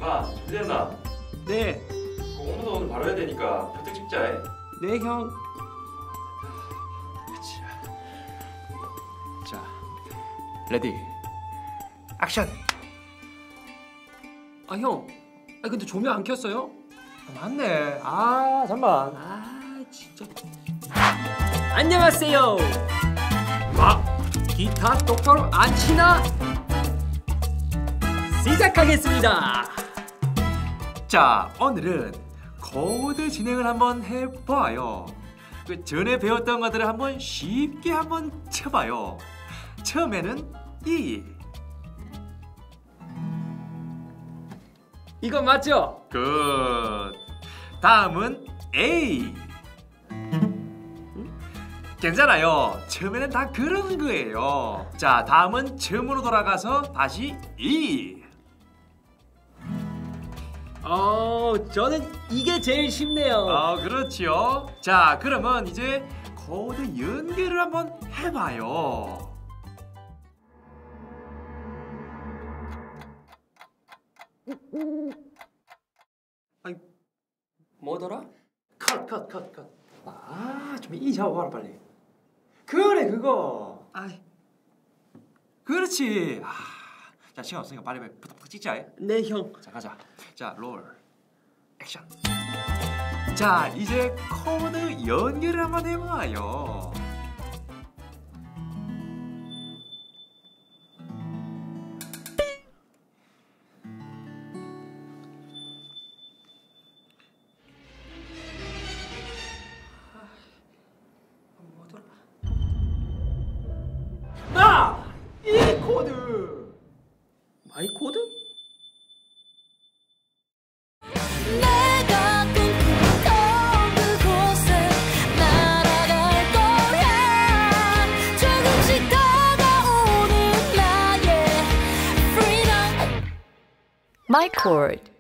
마, 준비됐나? 네. 공부도 오늘 바로 해야 되니까 표정 찍자. 네, 형. 자, 레디, 액션. 아, 형. 아, 근데 조명 안 켰어요? 아, 맞네. 아, 잠만. 아, 진짜. 안녕하세요. 기타 똑바로 안 치나? 시작하겠습니다. 자, 오늘은 코드 진행을 한번 해봐요. 그 전에 배웠던 것들을 한번 쉽게 한번 쳐봐요. 처음에는 E. 이거 맞죠? 굿. 다음은 A. 괜찮아요. 처음에는 다 그런 거예요. 자, 다음은 처음으로 돌아가서 다시 E. 저는 이게 제일 쉽네요. 그렇지요. 자, 그러면 이제 코드 연결을 한번 해봐요. 아니, 뭐더라? 컷. 좀 이 잡아봐라 빨리. 그래, 그거. 아이, 그렇지. 자, 시간 없으니까 빨리 부탁 찍자. 네, 형. 자, 가자. 자, 롤 액션. 자, 이제 코드 연결을 한번 해봐요. 뭐더라? 이 코드. 마이 코드? 내가 꿈꾸던 그곳에 날아갈 거야. 조금씩 다가오는 나의 freedom. My chord.